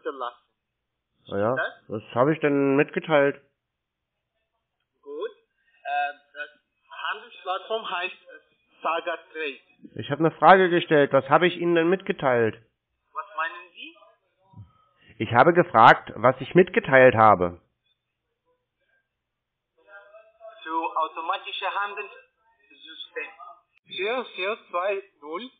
hinterlassen. Ja, Das? was habe ich denn mitgeteilt? Gut. Das Handelsplattform heißt Saga Trade. Ich habe eine Frage gestellt. Was habe ich Ihnen denn mitgeteilt? Was meinen Sie? Ich habe gefragt, was ich mitgeteilt habe. Zu automatische Handelssystem. 4420.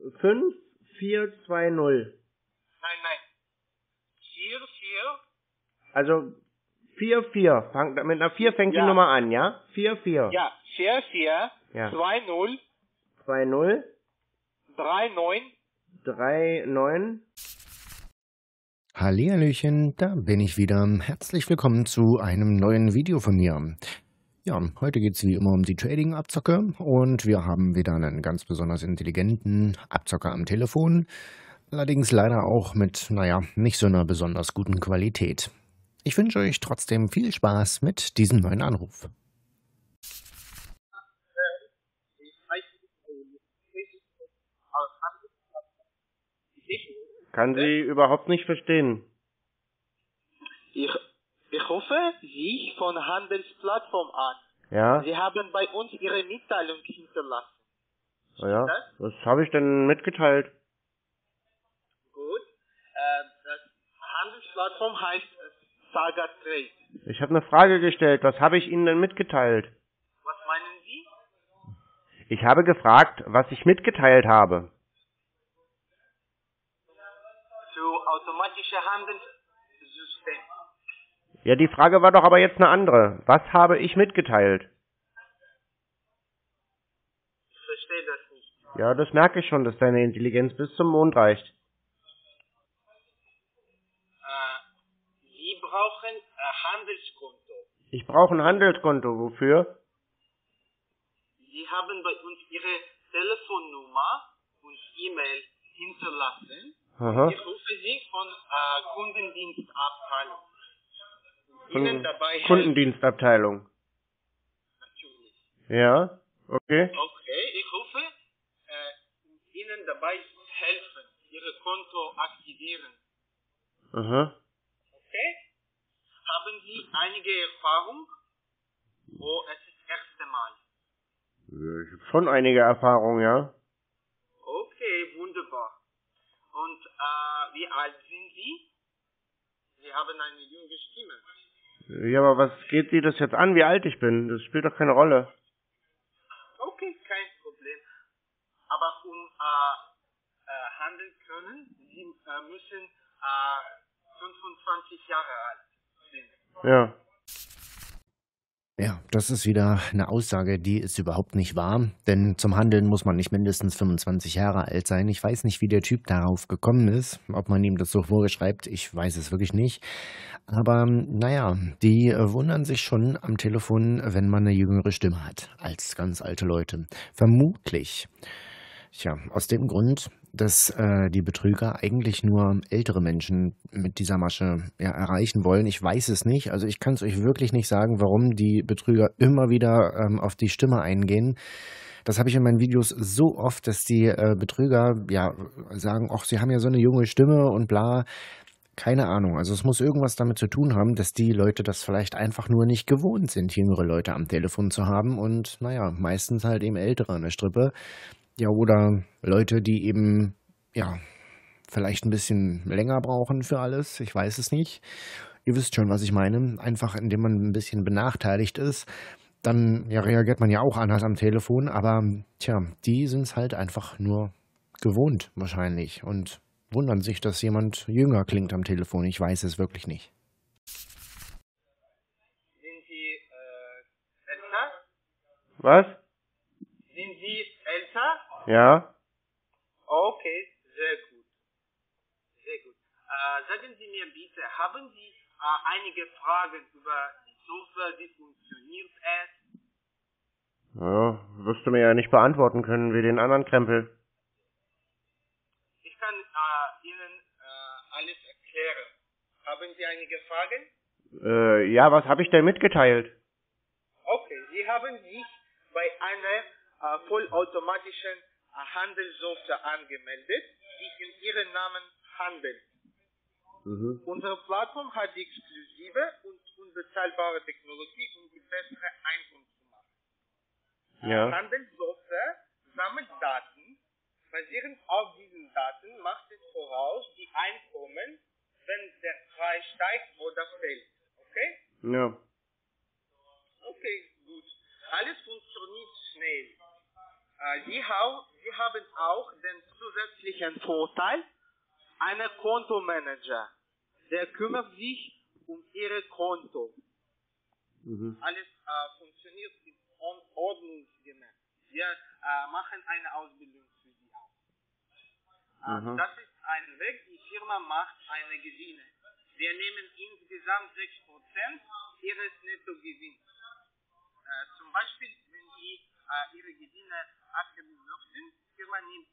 5420. Nein. 44. Also 44. Mit einer 4 fängt die Ja. Nummer an, ja? 44. Ja, 44 Ja. 20 20 39. 39. Hallihallöchen, da bin ich wieder. Herzlich willkommen zu einem neuen Video von mir. Ja, heute geht es wie immer um die Trading-Abzocke und wir haben wieder einen ganz besonders intelligenten Abzocker am Telefon. Allerdings leider auch mit, nicht so einer besonders guten Qualität. Ich wünsche euch trotzdem viel Spaß mit diesem neuen Anruf. Kann sie überhaupt nicht verstehen. Ich rufe Sie von Handelsplattform an. Ja? Sie haben bei uns Ihre Mitteilung hinterlassen. Ja. Das? Was habe ich denn mitgeteilt? Gut. Das Handelsplattform heißt Saga Trade. Ich habe eine Frage gestellt. Was habe ich Ihnen denn mitgeteilt? Was meinen Sie? Ich habe gefragt, was ich mitgeteilt habe. Zu automatische Handelssystem. Ja, die Frage war doch aber jetzt eine andere. Was habe ich mitgeteilt? Ich verstehe das nicht. Ja, das merke ich schon, dass deine Intelligenz bis zum Mond reicht. Sie brauchen Handelskonto. Ich brauche ein Handelskonto. Wofür? Sie haben bei uns Ihre Telefonnummer und E-Mail hinterlassen. Aha. Ich rufe Sie von Kundendienstabteilung. Ihnen dabei helfen. Kundendienstabteilung. Natürlich. Ja, okay. Okay, ich rufe Ihnen dabei helfen, Ihr Konto aktivieren. Aha. Okay? Haben Sie einige Erfahrung? Oh, es ist das erste Mal. Ich habe schon einige Erfahrungen, ja. Okay, wunderbar. Und wie alt sind Sie? Sie haben eine junge Stimme. Ja, aber was geht Sie das jetzt an, wie alt ich bin? Das spielt doch keine Rolle. Okay, kein Problem. Aber handeln können, Sie müssen 25 Jahre alt sind. Ja. Ja, das ist wieder eine Aussage, die ist überhaupt nicht wahr, denn zum Handeln muss man nicht mindestens 25 Jahre alt sein. Ich weiß nicht, wie der Typ darauf gekommen ist, ob man ihm das so vorgeschreibt, ich weiß es wirklich nicht. Aber die wundern sich schon am Telefon, wenn man eine jüngere Stimme hat, als ganz alte Leute. Vermutlich. Tja, aus dem Grund, dass die Betrüger eigentlich nur ältere Menschen mit dieser Masche erreichen wollen. Ich weiß es nicht. Also ich kann es euch wirklich nicht sagen, warum die Betrüger immer wieder auf die Stimme eingehen. Das habe ich in meinen Videos so oft, dass die Betrüger sagen, ach, sie haben ja so eine junge Stimme und bla. Keine Ahnung. Also es muss irgendwas damit zu tun haben, dass die Leute das vielleicht einfach nur nicht gewohnt sind, jüngere Leute am Telefon zu haben und meistens halt eben ältere an der Strippe. Ja, oder Leute, die eben, vielleicht ein bisschen länger brauchen für alles. Ich weiß es nicht. Ihr wisst schon, was ich meine. Einfach, indem man ein bisschen benachteiligt ist, dann reagiert man ja auch anders am Telefon. Aber, die sind es halt einfach nur gewohnt wahrscheinlich und wundern sich, dass jemand jünger klingt am Telefon. Ich weiß es wirklich nicht. Sind Sie älter? Was? Sind Sie älter? Ja? Okay, sehr gut. Sehr gut. Sagen Sie mir bitte, haben Sie einige Fragen über die Software, wie funktioniert es? Ja, wirst du mir ja nicht beantworten können wie den anderen Krempel. Ich kann Ihnen alles erklären. Haben Sie einige Fragen? Ja, was habe ich denn mitgeteilt? Okay, Sie haben sich bei einer vollautomatischen Handelssoftware angemeldet, die in Ihrem Namen handelt. Unsere Plattform hat die exklusive und unbezahlbare Technologie, um die bessere Einkunft zu machen. Ja. Handelssoftware sammelt Daten. Basierend auf diesen Daten macht es voraus die Einkommen, wenn der Preis steigt oder fällt. Okay? Ja. Okay, gut. Alles funktioniert schnell. Sie haben auch den zusätzlichen Vorteil, einen Kontomanager. Der kümmert sich um Ihr Konto. Alles funktioniert ordnungsgemäß. Wir machen eine Ausbildung für Sie auch. Das ist ein Weg, die Firma macht eine Gewinne. Wir nehmen insgesamt 6% Ihres Nettogewinns. Zum Beispiel, wenn Sie Ihre Gewinne abgeben möchten, die Firma nimmt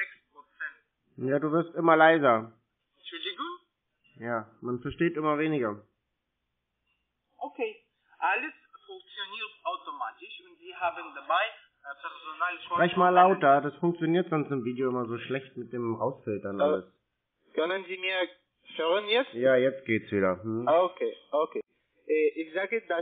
6%. Ja, du wirst immer leiser. Entschuldigung? Ja, man versteht immer weniger. Okay, alles funktioniert automatisch und Sie haben dabei Personal schon... Sprech mal lauter, das funktioniert sonst im Video immer so schlecht mit dem Rausfiltern alles. Können Sie mir hören jetzt? Ja, jetzt geht's wieder. Okay. Ich sage, das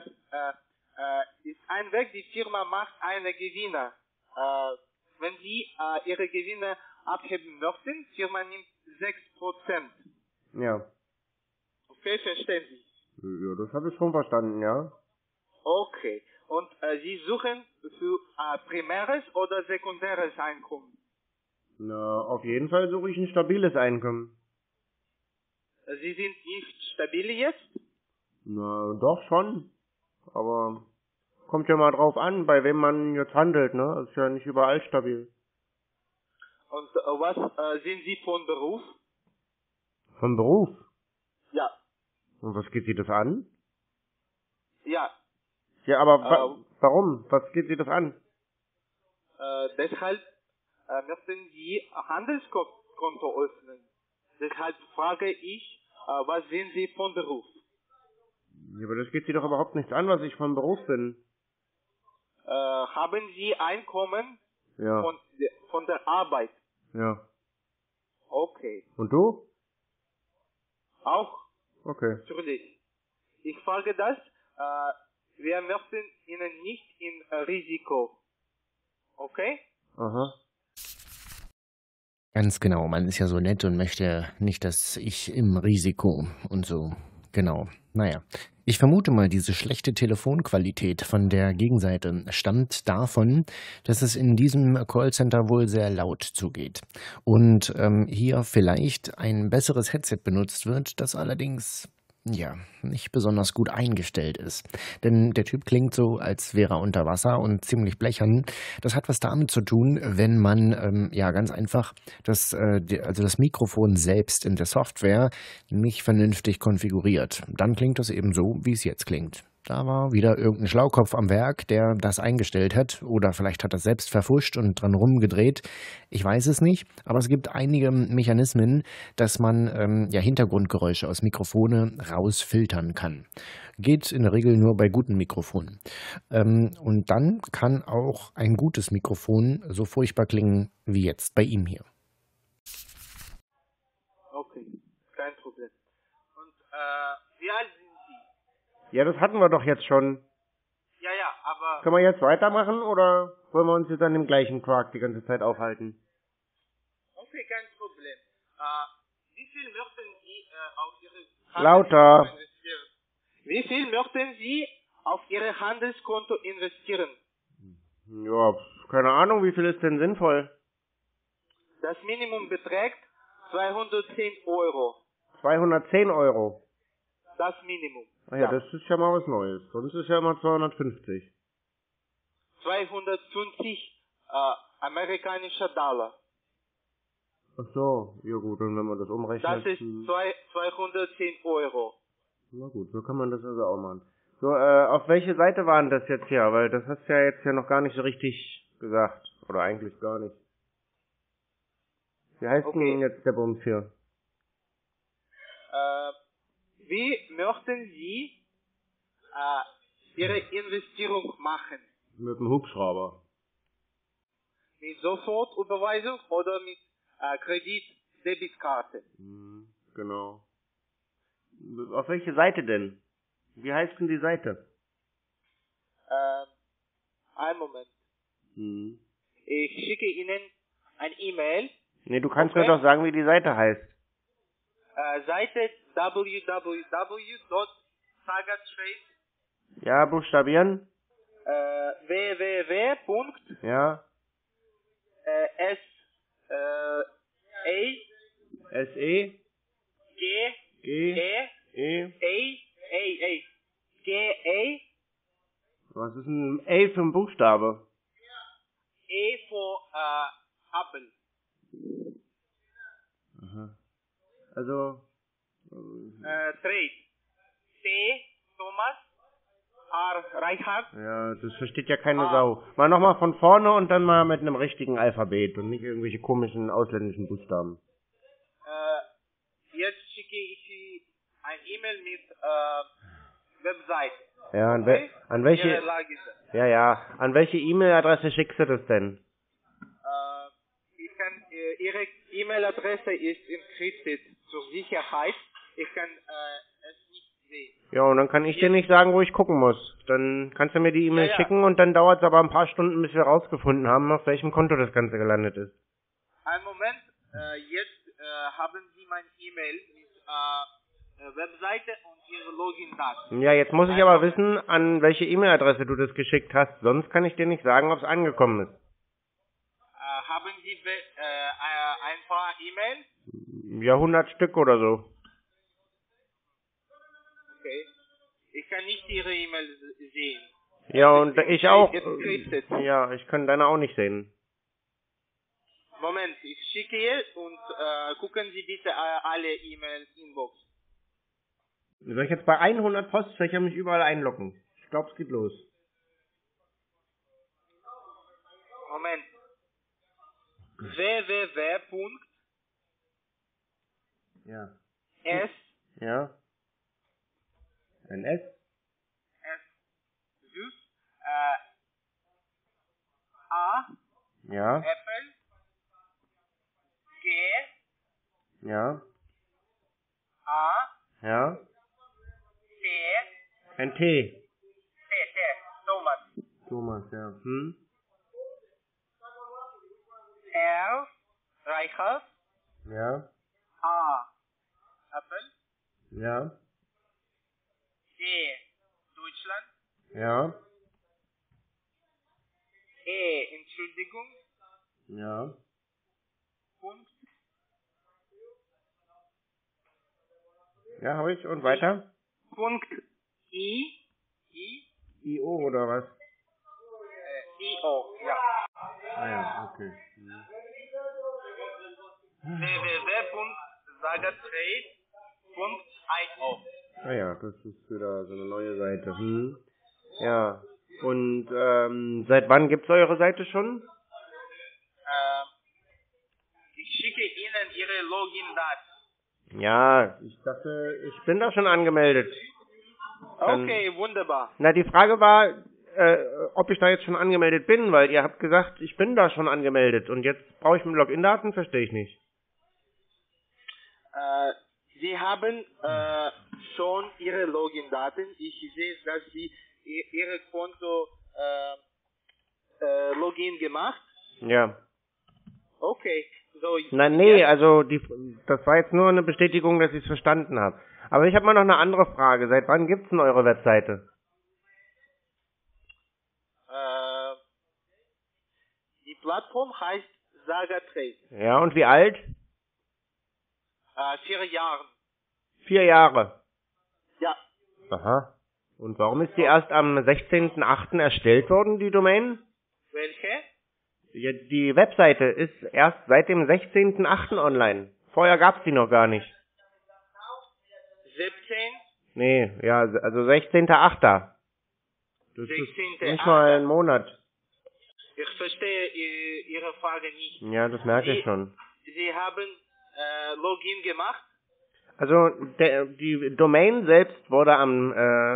ist ein Weg, die Firma macht eine Gewinne. Wenn Sie Ihre Gewinne abheben möchten, die Firma nimmt 6%. Ja. Okay, verstehen Sie? Ja, das habe ich schon verstanden, ja. Okay. Und Sie suchen für primäres oder sekundäres Einkommen? Na, auf jeden Fall suche ich ein stabiles Einkommen. Sie sind nicht stabil jetzt? Na, doch schon. Aber kommt ja mal drauf an, bei wem man jetzt handelt, ne? Ist ja nicht überall stabil. Und was sind Sie von Beruf? Von Beruf? Ja. Und was geht Sie das an? Ja. Ja, aber warum? Was geht Sie das an? Deshalb möchten Sie Handelskonto öffnen. Deshalb frage ich, was sind Sie von Beruf? Ja, aber das geht Sie doch überhaupt nichts an, was ich von Beruf bin. Haben Sie Einkommen Ja. von der Arbeit? Ja. Okay. Und du? Auch? Okay. Natürlich. Ich frage das, wir möchten Ihnen nicht in Risiko. Okay? Aha. Ganz genau, man ist ja so nett und möchte nicht, dass ich im Risiko und so. Genau. Naja, ich vermute mal, diese schlechte Telefonqualität von der Gegenseite stammt davon, dass es in diesem Callcenter wohl sehr laut zugeht. Und hier vielleicht ein besseres Headset benutzt wird, das allerdings ja nicht besonders gut eingestellt ist. Denn der Typ klingt so, als wäre er unter Wasser und ziemlich blechern. Das hat was damit zu tun, wenn man ja ganz einfach das Mikrofon selbst in der Software nicht vernünftig konfiguriert. Dann klingt das eben so, wie es jetzt klingt. Da war wieder irgendein Schlaukopf am Werk, der das eingestellt hat. Oder vielleicht hat er selbst verfuscht und dran rumgedreht. Ich weiß es nicht. Aber es gibt einige Mechanismen, dass man Hintergrundgeräusche aus Mikrofone rausfiltern kann. Geht in der Regel nur bei guten Mikrofonen. Und dann kann auch ein gutes Mikrofon so furchtbar klingen wie jetzt bei ihm hier. Okay, kein Problem. Und wie alt sind Sie? Ja, das hatten wir doch jetzt schon. Ja, aber... Können wir jetzt weitermachen oder wollen wir uns jetzt an dem gleichen Quark die ganze Zeit aufhalten? Okay, kein Problem. Wie viel möchten Sie auf Ihre Lauter. investieren? Wie viel möchten Sie auf Ihr Handelskonto investieren? Ja, keine Ahnung, wie viel ist denn sinnvoll? Das Minimum beträgt 210 Euro. 210 Euro. Das Minimum. Ah ja, das ist ja mal was Neues. Sonst ist ja immer 250. 250 amerikanischer Dollar. Ach so, ja gut, und wenn man das umrechnet... Das ist 210 Euro. Na gut, so kann man das also auch machen. So, auf welche Seite waren das jetzt hier? Weil das hast du ja jetzt ja noch gar nicht so richtig gesagt. Oder eigentlich gar nicht. Wie heißt denn jetzt der Bums hier? Wie möchten Sie Ihre Investierung machen? Mit dem Hubschrauber. Mit Sofortüberweisung oder mit Kredit-Debitkarte? Genau. auf welche Seite denn? Wie heißt denn die Seite? Einen Moment. Hm. Ich schicke Ihnen ein E-Mail. Nee, du kannst Okay. mir doch sagen, wie die Seite heißt. Seite www.sagatrade Ja, buchstabieren. www. Ja. S S-E. G G. E E. G E Was ist ein A für ein Buchstabe? E for Apple. Aha. Also. Trade. T Thomas R Reichhardt. Ja, das versteht ja keine Sau. Mal nochmal von vorne und dann mal mit einem richtigen Alphabet und nicht irgendwelche komischen ausländischen Buchstaben. Jetzt schicke ich ein E-Mail mit Website. Ja, Okay? an welche. Ihre Lage. Ja. An welche E-Mail-Adresse schickst du das denn? Ich kann, Ihre E-Mail-Adresse ist encrypted zur Sicherheit. Ich kann es nicht sehen. Ja, und dann kann ich dir nicht sagen, wo ich gucken muss. Dann kannst du mir die E-Mail Ja. schicken und dann dauert es aber ein paar Stunden, bis wir rausgefunden haben, auf welchem Konto das Ganze gelandet ist. Einen Moment, jetzt haben Sie mein E-Mail mit Webseite und Ihre Login-Daten. Ja, jetzt muss ich aber wissen, an welche E-Mail-Adresse du das geschickt hast. Sonst kann ich dir nicht sagen, ob es angekommen ist. Haben Sie ein paar E-Mails? Ja, 100 Stück oder so. Okay. Ich kann nicht Ihre E-Mail sehen. Ja, und ich auch. Encrypted. Ja, ich kann deine auch nicht sehen. Moment, ich schicke jetzt und gucken Sie bitte alle E-Mail-Inbox. Soll ich jetzt bei 100 Postfächern mich überall einloggen? Ich glaube, es geht los. Moment. www. Ja. S Ja. Ein S? süß A Ja. Apple G Ja. A Ja. T Ein T. Thomas Thomas, ja. R Reichert Ja. A Apple Ja. D Deutschland Ja. E Entschuldigung Ja. Punkt Ja, habe ich. Und weiter? Punkt I IO oder was? IO ja Ah ja, okay. www.sagatrade.io. Ah ja, das ist wieder so eine neue Seite. Ja. Und seit wann gibt's eure Seite schon? Ich schicke Ihnen Ihre Login-Daten. Ja, ich dachte, ich bin da schon angemeldet. Okay, wunderbar. Na, die Frage war, ob ich da jetzt schon angemeldet bin, weil ihr habt gesagt, ich bin da schon angemeldet und jetzt brauche ich mit Login-Daten, verstehe ich nicht. Sie haben schon Ihre Login-Daten. Ich sehe, dass Sie Ihre Konto Login gemacht. Ja. Okay. So, Na, nee, also das war jetzt nur eine Bestätigung, dass ich es verstanden habe. Aber ich habe mal noch eine andere Frage. Seit wann gibt's denn eure Webseite? Die Plattform heißt Sagatrade. Ja, und wie alt? 4 Jahre. 4 Jahre. Ja. Aha. Und warum ist die erst am 16.08. erstellt worden, die Domain? Welche? Ja, die Webseite ist erst seit dem 16.08. online. Vorher gab's die noch gar nicht. 17? Nee, ja, also 16.08. Das ist 16.08.. nicht mal ein Monat. Ich verstehe Ihre Frage nicht. Ja, das merke ich schon. Sie haben Login gemacht? Also die Domain selbst wurde am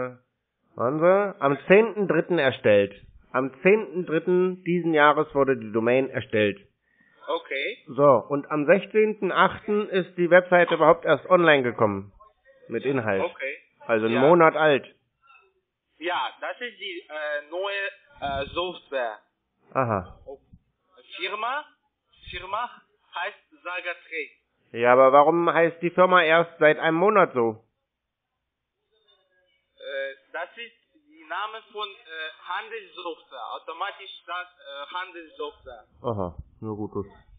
10.03. erstellt. Am 10.03. diesen Jahres wurde die Domain erstellt. Okay. So, und am 16.08. ist die Webseite überhaupt erst online gekommen. Mit Inhalt. Okay. Also einen Ja. Monat alt. Ja, das ist die neue Software. Aha. Firma heißt Saga Trade. Ja, aber warum heißt die Firma erst seit einem Monat so? Das ist die Name von Handelssoftware, automatisch Handelssoftware. Aha, na gut.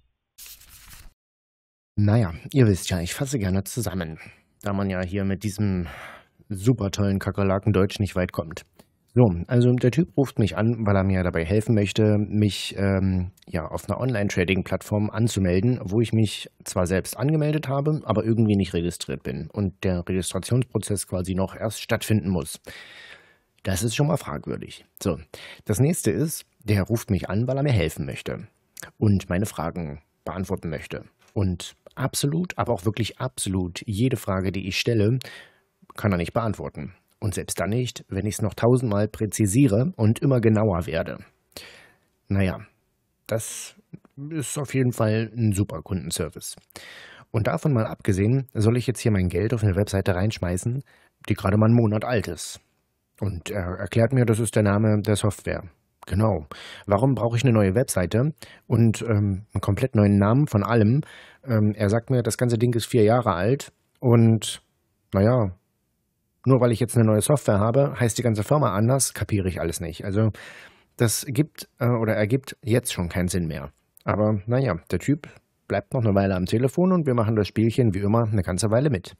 Naja, ihr wisst ja, ich fasse gerne zusammen, da man ja hier mit diesem super tollen Kakerlaken-Deutsch nicht weit kommt. So, also der Typ ruft mich an, weil er mir dabei helfen möchte, mich auf einer Online-Trading-Plattform anzumelden, wo ich mich zwar selbst angemeldet habe, aber irgendwie nicht registriert bin und der Registrationsprozess quasi noch erst stattfinden muss. Das ist schon mal fragwürdig. So, das nächste ist, der ruft mich an, weil er mir helfen möchte und meine Fragen beantworten möchte. Und absolut, aber auch wirklich absolut jede Frage, die ich stelle, kann er nicht beantworten. Und selbst dann nicht, wenn ich es noch 1000-mal präzisiere und immer genauer werde. Naja, das ist auf jeden Fall ein super Kundenservice. Und davon mal abgesehen, soll ich jetzt hier mein Geld auf eine Webseite reinschmeißen, die gerade mal einen Monat alt ist. Und er erklärt mir, das ist der Name der Software. Genau. Warum brauche ich eine neue Webseite und einen komplett neuen Namen von allem? Er sagt mir, das ganze Ding ist 4 Jahre alt und naja, nur weil ich jetzt eine neue Software habe, heißt die ganze Firma anders, kapiere ich alles nicht. Also das ergibt jetzt schon keinen Sinn mehr. Aber naja, der Typ bleibt noch eine Weile am Telefon und wir machen das Spielchen wie immer eine ganze Weile mit.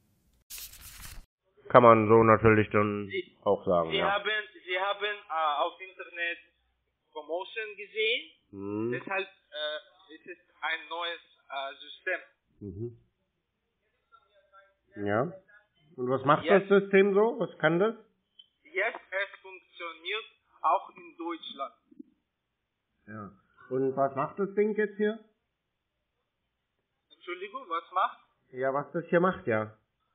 Kann man so natürlich dann auch sagen, Sie ja. haben auf Internet Promotion gesehen, deshalb ist es ein neues System. Ja. Und was macht Jetzt- das System so? Was kann das? Jetzt es funktioniert auch in Deutschland. Ja. Und was macht das Ding jetzt hier? Entschuldigung, was macht? Ja, was das hier macht, ja.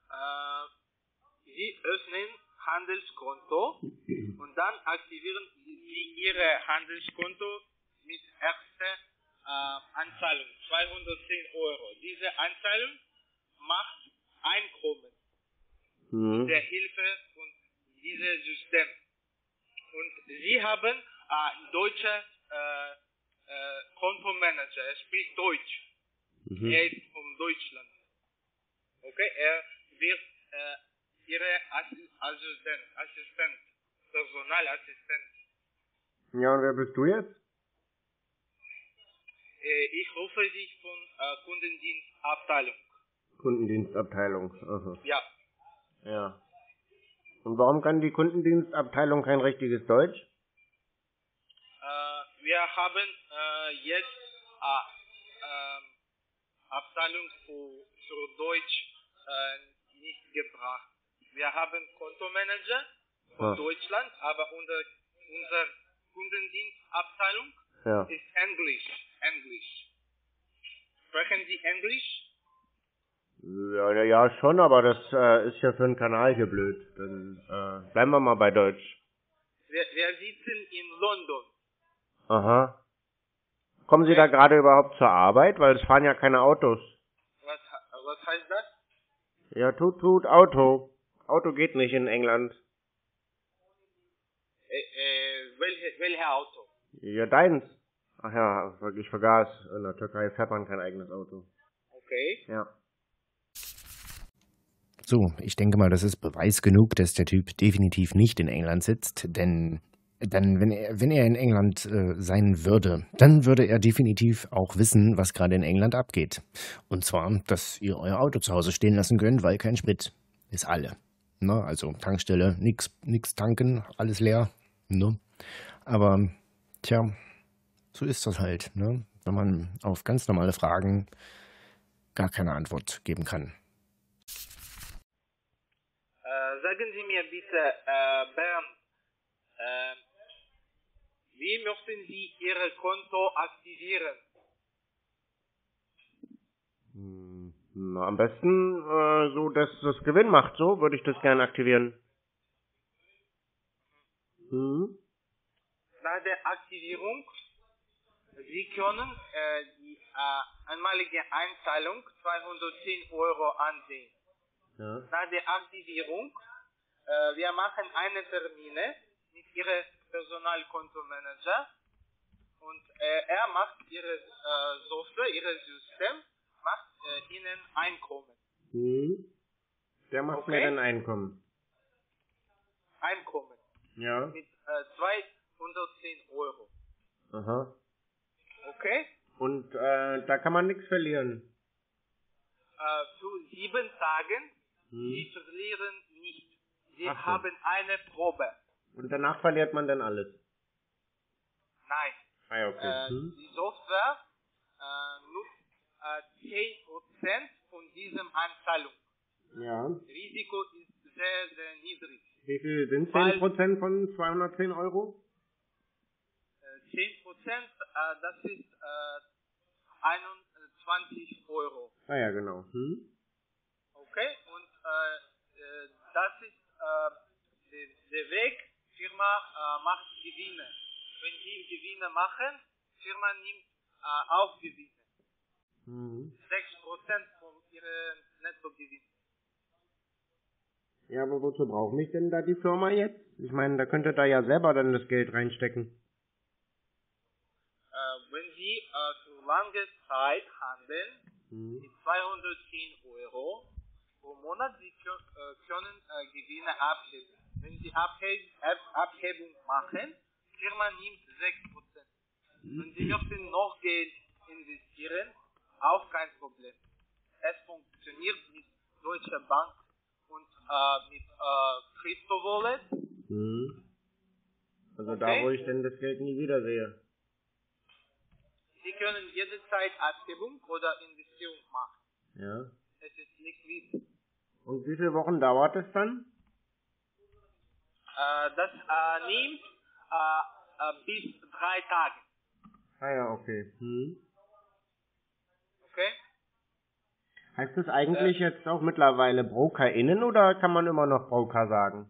Sie öffnen Handelskonto und dann aktivieren Sie Ihre Handelskonto mit erster Anzahlung, 210 Euro. Diese Anzahlung macht Einkommen mit der Hilfe von diesem System. Und Sie haben einen deutschen Kontomanager, er spricht Deutsch. Er ist von Deutschland. Okay, er wird Ihre Assistent, Personalassistent. Ja, und wer bist du jetzt? Ich rufe dich von Kundendienstabteilung. Kundendienstabteilung. Aha. Ja. Ja. Und warum kann die Kundendienstabteilung kein richtiges Deutsch? Wir haben jetzt Abteilung für Deutsch nicht gebracht. Wir haben Kontomanager von Deutschland, aber unsere Kundendienstabteilung ist Englisch. Sprechen Sie Englisch? Ja, schon, aber das ist ja für einen Kanal hier blöd. Dann bleiben wir mal bei Deutsch. Wir sitzen in London. Aha. Kommen Sie da gerade überhaupt zur Arbeit? Weil es fahren ja keine Autos. Was heißt das? Ja, tut, Auto. Auto geht nicht in England. Welches Auto? Ja, deins. Ach ja, ich vergaß. In der Türkei fährt man kein eigenes Auto. Okay. Ja. So, ich denke mal, das ist Beweis genug, dass der Typ definitiv nicht in England sitzt, denn dann, wenn er in England sein würde, dann würde er definitiv auch wissen, was gerade in England abgeht. Und zwar, dass ihr euer Auto zu Hause stehen lassen könnt, weil kein Sprit ist alle. Ne? Also Tankstelle, nix tanken, alles leer. Ne? Aber, tja, so ist das halt, ne? Wenn man auf ganz normale Fragen gar keine Antwort geben kann. Sagen Sie mir bitte, Bernd, wie möchten Sie Ihr Konto aktivieren? Na, am besten so, dass das Gewinn macht. So würde ich das gerne aktivieren. Nach der Aktivierung, Sie können die einmalige Einzahlung 210 Euro ansehen. Ja. Nach der Aktivierung, wir machen eine Termine mit Ihrem Personalkontomanager und er macht Ihre Software, Ihr System, macht Ihnen Einkommen. Der macht mir dann Einkommen. Einkommen. Ja. Mit 210 Euro. Aha. Okay? Und da kann man nichts verlieren. Für 7 Tagen, Sie verlieren nicht. Sie Ach so. haben eine Probe. Und danach verliert man dann alles. Nein. Ah ja, okay. Die Software nutzt 10% von diesem Anzahlung. Ja. Risiko ist sehr, sehr niedrig. Wie viel sind Weil- 10% von 210 Euro? 10%, das ist 21 Euro. Ah ja, genau. Okay? Und das ist der Weg, Firma macht Gewinne. Wenn Sie Gewinne machen, Firma nimmt auch Gewinne. 6% von Ihrem Nettogewinn. Ja, aber wozu braucht mich denn da die Firma jetzt? Ich meine, da könnte da ja selber dann das Geld reinstecken. Wenn Sie für lange Zeit handeln, mit 210 Euro pro Monat, Sie können Gewinne abheben. Wenn Sie Abhebung machen, Firma nimmt 6%. Wenn Sie möchten noch Geld investieren, auch kein Problem. Es funktioniert mit Deutscher Bank und mit Crypto Wallet. Also da, wo ich denn das Geld nie wieder sehe. Sie können jederzeit Abhebung oder Investierung machen. Ja. Es ist liquid. Und wie viele Wochen dauert es dann? Das nimmt bis 3 Tage. Ah ja, okay. Okay? Heißt das eigentlich jetzt auch mittlerweile BrokerInnen oder kann man immer noch Broker sagen?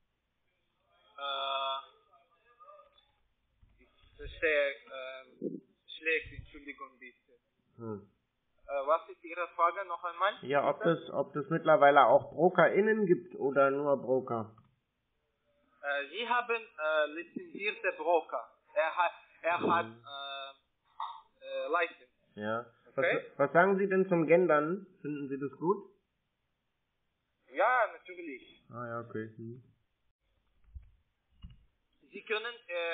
Ich verstehe schlecht, Entschuldigung bitte. Was ist Ihre Frage noch einmal? Ja, ob das mittlerweile auch BrokerInnen gibt oder nur Broker? Sie haben lizenzierte Broker. Er hat License. Ja. Okay. Was sagen Sie denn zum Gendern? Finden Sie das gut? Ja, natürlich. Ah ja, okay. Sie können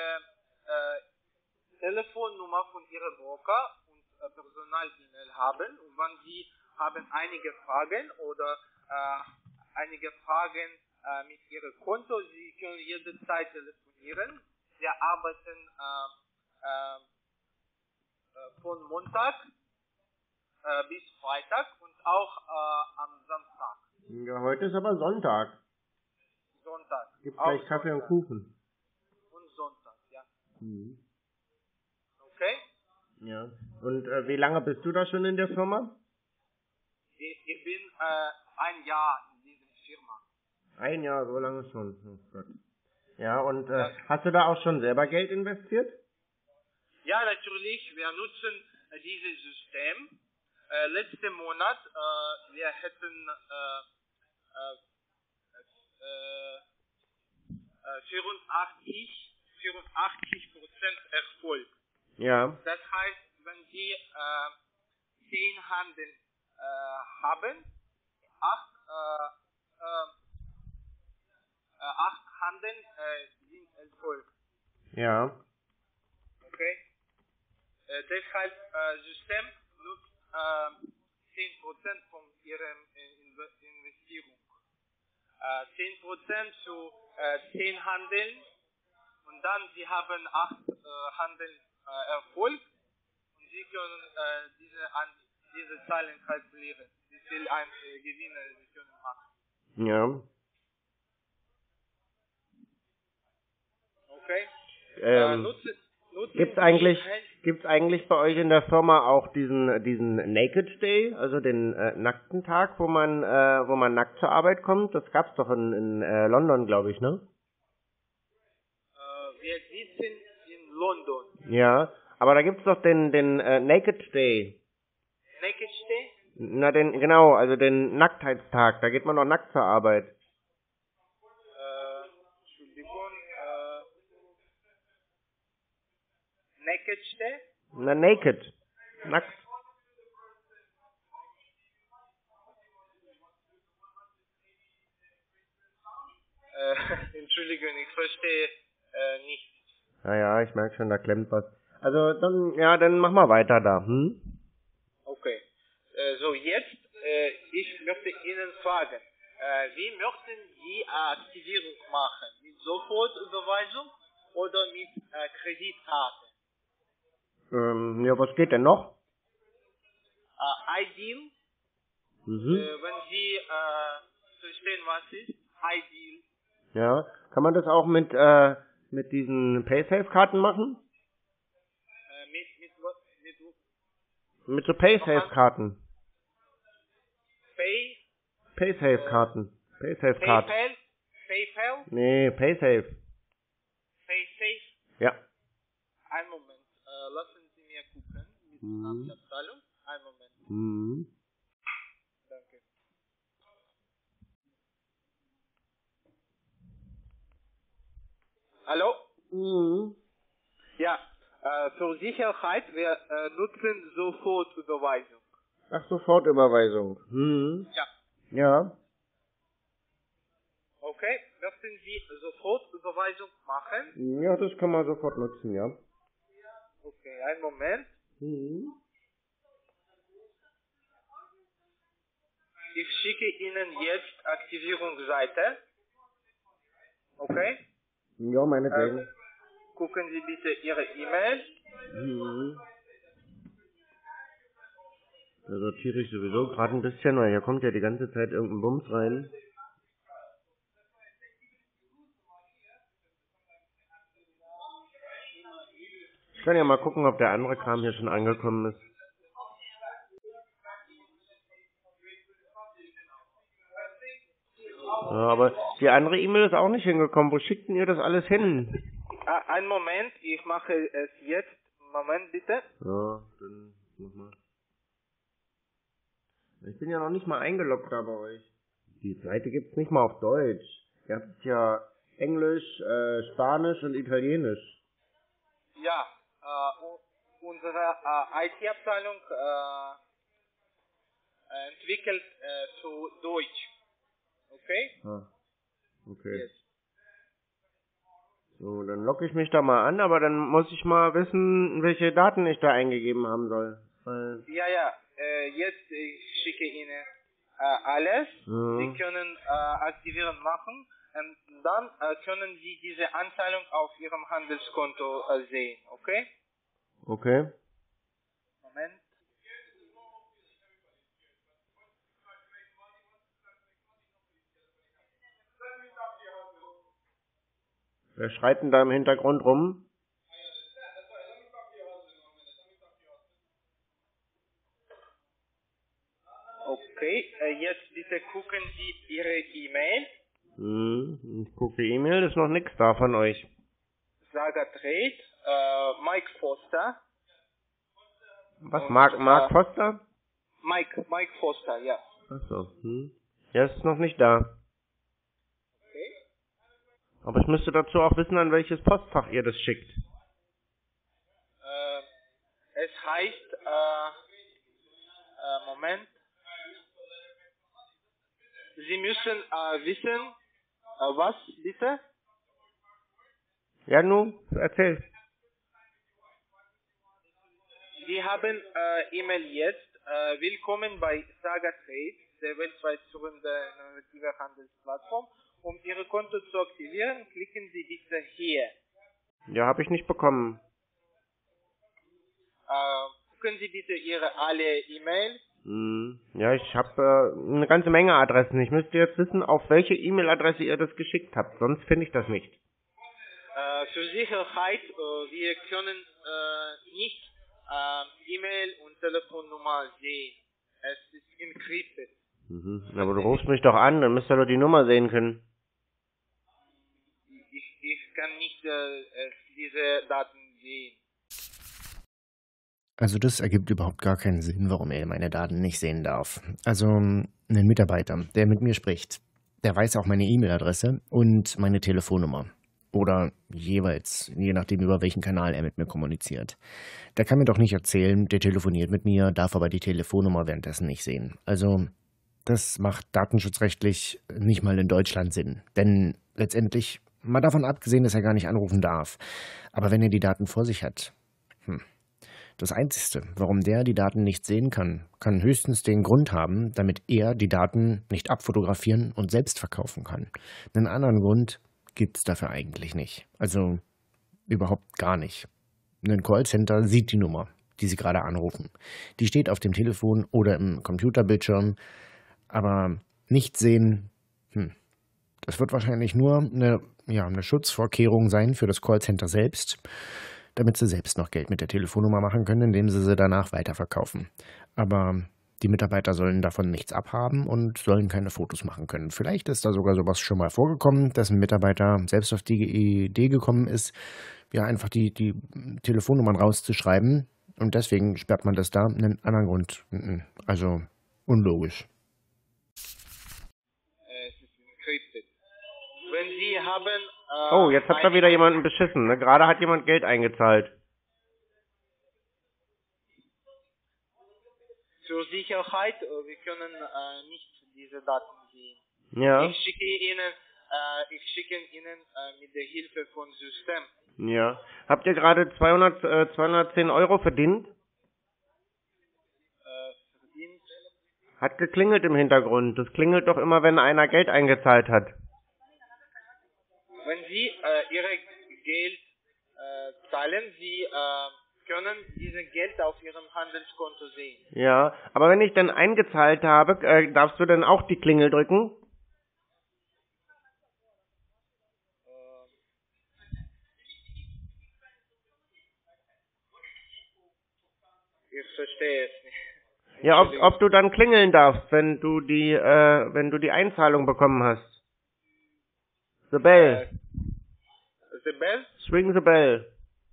Telefonnummer von Ihrem Broker und Personal-E-Mail haben. Und wenn Sie haben einige Fragen oder einige Fragen mit Ihrem Konto, Sie können jederzeit telefonieren. Wir arbeiten von Montag bis Freitag und auch am Samstag. Ja, heute ist aber Sonntag. Sonntag. Gibt Auch gleich Kaffee und Sonntag. Kuchen. Und Sonntag, ja. Okay? Ja. Und wie lange bist du da schon in der Firma? Ich bin ein Jahr in dieser Firma. Ein Jahr, so lange schon. Oh Gott. Ja, und hast du da auch schon selber Geld investiert? Ja, natürlich. Wir nutzen dieses System. Letzten Monat, wir hätten 84% Erfolg. Ja. Das heißt, wenn Sie 10 Handel haben, 8 Handel sind Erfolg. Ja. Okay? Deshalb System nutzt 10% von Ihrer Investierung. 10% zu 10 Handeln und dann Sie haben 8 Handeln Erfolg und Sie können diese Zahlen kalkulieren, wie viel Gewinne Sie können machen. Ja. Okay? Nutzen Gibt's eigentlich bei euch in der Firma auch diesen Naked Day, also den nackten Tag, wo man nackt zur Arbeit kommt? Das gab's doch in London, glaube ich, ne? Wir sitzen in London. Ja, aber da gibt's doch den Naked Day. Naked Day? Na, genau, also den Nacktheitstag, da geht man doch nackt zur Arbeit. Entschuldigung, Naked Day? Na, naked. Nackt. Entschuldigung, ich verstehe nicht. Ja, ich merke schon, da klemmt was. Also, dann mach mal weiter da, hm? Okay. So, jetzt, ich möchte Ihnen fragen, wie möchten Sie Aktivierung machen? Mit Sofortüberweisung oder mit Kreditkarte? Ja, was geht denn noch? iDeal, Mhm. wenn Sie verstehen, was ist iDeal. Ja, kann man das auch mit diesen PaySafe-Karten machen? Mit so PaySafe-Karten. PaySafe-Karten. PaySafe-Karten. PayPal? Nee, PaySafe. PaySafe? Ja. Einen Moment, lassen Sie mir gucken mit Nachzahlung. Einen Moment, Mhm. danke. Hallo? Mhm. Ja, für Sicherheit, wir nutzen Sofortüberweisung. Ach, Sofortüberweisung. Mhm. Ja. Ja. Okay, möchten Sie Sofortüberweisung machen? Ja, das kann man sofort nutzen, ja. Okay, einen Moment. Mhm. Ich schicke Ihnen jetzt Aktivierungsseite. Okay? Ja, meinetwegen. Gucken Sie bitte Ihre E-Mail. Mhm. Da sortiere ich sowieso gerade ein bisschen, weil hier kommt ja die ganze Zeit irgendein Bums rein. Ich kann ja mal gucken, ob der andere Kram hier schon angekommen ist. Ja, aber die andere E-Mail ist auch nicht hingekommen. Wo schickt denn ihr das alles hin? Einen Moment, ich mache es jetzt. Moment bitte. Ja, dann mach mal. Ich bin ja noch nicht mal eingeloggt da bei euch. Die Seite gibt's nicht mal auf Deutsch. Ihr habt ja Englisch, Spanisch und Italienisch. Ja, unsere IT-Abteilung entwickelt zu Deutsch. Okay? Ah, okay. Yes. So, dann logge ich mich da mal an, aber dann muss ich mal wissen, welche Daten ich da eingegeben haben soll. Ja, jetzt ich schicke Ihnen alles. Ja. Sie können aktivieren machen und dann können Sie diese Anzahlung auf Ihrem Handelskonto sehen. Okay? Okay. Moment. Wer schreit denn da im Hintergrund rum? Okay, jetzt bitte gucken Sie Ihre E-Mail. Ich gucke die E-Mail, ist noch nichts da von euch. Saga Trade, Mike Foster. Was, Und, Mark Foster? Mike Foster, ja. Achso, Ja, ist noch nicht da. Okay. Aber ich müsste dazu auch wissen, an welches Postfach ihr das schickt. Es heißt, Moment. Sie müssen wissen, was bitte? Ja, nun, erzähl. Sie haben E-Mail jetzt. Willkommen bei Saga Trade, der weltweit führende innovative Handelsplattform. Um Ihr Konto zu aktivieren, klicken Sie bitte hier. Ja, habe ich nicht bekommen. Gucken Sie bitte Ihre alle E-Mail. Ja, ich habe eine ganze Menge Adressen. Ich müsste jetzt wissen, auf welche E-Mail-Adresse ihr das geschickt habt. Sonst finde ich das nicht. Für Sicherheit, wir können nicht E-Mail und Telefonnummer sehen. Es ist encrypted. Aber du rufst mich doch an, dann müsst ihr doch die Nummer sehen können. Ich kann nicht diese Daten sehen. Also das ergibt überhaupt gar keinen Sinn, warum er meine Daten nicht sehen darf. Also ein Mitarbeiter, der mit mir spricht, der weiß auch meine E-Mail-Adresse und meine Telefonnummer. Oder jeweils, je nachdem, über welchen Kanal er mit mir kommuniziert. Der kann mir doch nicht erzählen, der telefoniert mit mir, darf aber die Telefonnummer währenddessen nicht sehen. Also das macht datenschutzrechtlich nicht mal in Deutschland Sinn. Denn letztendlich, mal davon abgesehen, dass er gar nicht anrufen darf. Aber wenn er die Daten vor sich hat, das Einzige, warum der die Daten nicht sehen kann, kann höchstens den Grund haben, damit er die Daten nicht abfotografieren und selbst verkaufen kann. Einen anderen Grund gibt's dafür eigentlich nicht. Also überhaupt gar nicht. Ein Callcenter sieht die Nummer, die Sie gerade anrufen. Die steht auf dem Telefon oder im Computerbildschirm, aber nicht sehen, das wird wahrscheinlich nur eine Schutzvorkehrung sein für das Callcenter selbst, damit sie selbst noch Geld mit der Telefonnummer machen können, indem sie danach weiterverkaufen. Aber die Mitarbeiter sollen davon nichts abhaben und sollen keine Fotos machen können. Vielleicht ist da sogar sowas schon mal vorgekommen, dass ein Mitarbeiter selbst auf die Idee gekommen ist, ja einfach die Telefonnummern rauszuschreiben und deswegen sperrt man das da. Einen anderen Grund, also unlogisch. Es ist encrypted. Wenn Sie haben... Oh, jetzt hat da wieder jemanden beschissen. Ne? Gerade hat jemand Geld eingezahlt. Zur Sicherheit, wir können nicht diese Daten sehen. Ja. Ich schicke Ihnen mit der Hilfe von System. Ja. Habt ihr gerade 210 Euro verdient? Verdient. Hat geklingelt im Hintergrund. Das klingelt doch immer, wenn einer Geld eingezahlt hat. Wenn Sie Ihr Geld zahlen, Sie können dieses Geld auf Ihrem Handelskonto sehen. Ja, aber wenn ich dann eingezahlt habe, darfst du dann auch die Klingel drücken? Ich verstehe es nicht. Ja, ob du dann klingeln darfst, wenn du die Einzahlung bekommen hast. The bell. The bell? Swing the bell.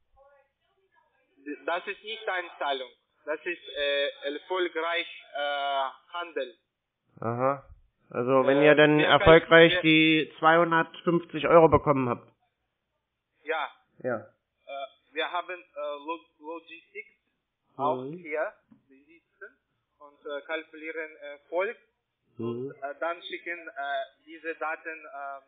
Das ist nicht Einzahlung. Das ist erfolgreich Handel. Aha. Also wenn ihr dann erfolgreich die 250 Euro bekommen habt. Ja. Ja. Wir haben Logistics auch hier besitzen und kalkulieren Erfolg. Und dann schicken diese Daten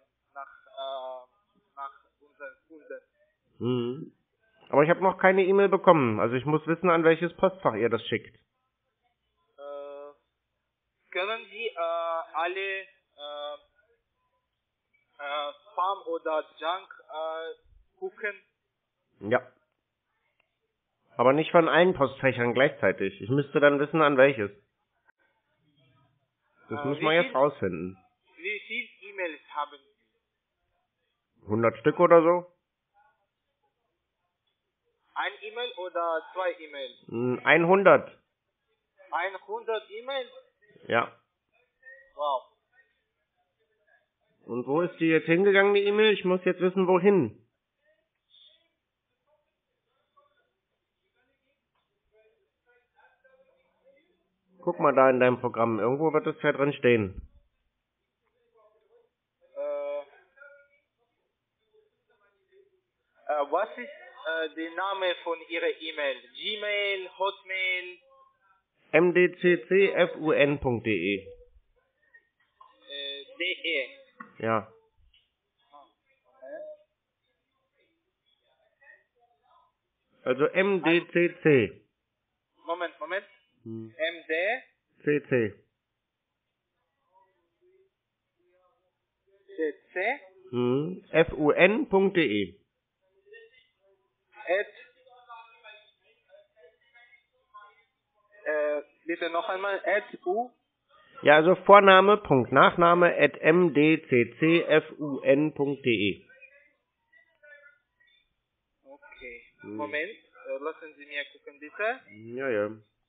nach unseren Kunden. Aber ich habe noch keine E-Mail bekommen. Also ich muss wissen, an welches Postfach ihr das schickt. Können Sie alle Spam oder Junk gucken? Ja. Aber nicht von allen Postfächern gleichzeitig. Ich müsste dann wissen, an welches. Das muss man jetzt rausfinden. Wie viele E-Mails haben Sie? 100 Stück oder so? Ein E-Mail oder 2 E-Mails? 100. 100 E-Mails? Ja. Wow. Und wo ist die jetzt hingegangen, die E-Mail? Ich muss jetzt wissen, wohin. Guck mal da in deinem Programm. Irgendwo wird es ja drin stehen. Was ist der Name von Ihrer E-Mail? Gmail, Hotmail? mdccfun.de. De. Ja. Also MDCC. Moment. MD? CC. CC? fun.de. Bitte noch einmal, @u? Ja, also Vorname, Punkt, Nachname, @mdccfun.de. Okay. Moment, lassen Sie mir gucken, bitte. Ja.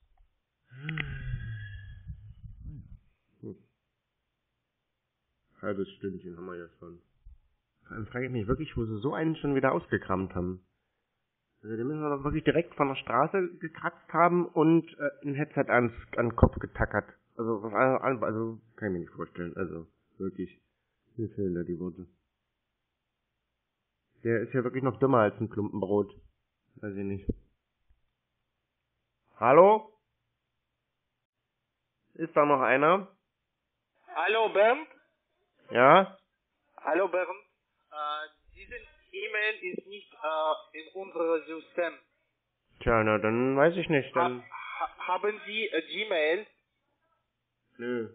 Halbes Stündchen haben wir ja schon. Vor allem frage ich mich wirklich, wo sie so einen schon wieder ausgekramt haben. Also den müssen wir doch wirklich direkt von der Straße gekratzt haben und ein Headset an den Kopf getackert. Also, also kann ich mir nicht vorstellen. Also, wirklich. Mir fehlen da die Worte. Der ist ja wirklich noch dümmer als ein Klumpenbrot. Weiß ich nicht. Hallo? Ist da noch einer? Hallo Bernd. Ja? Hallo Bernd. Diese E-Mail ist nicht in unserem System. Tja, na dann weiß ich nicht. Dann. Haben Sie Gmail? Nö.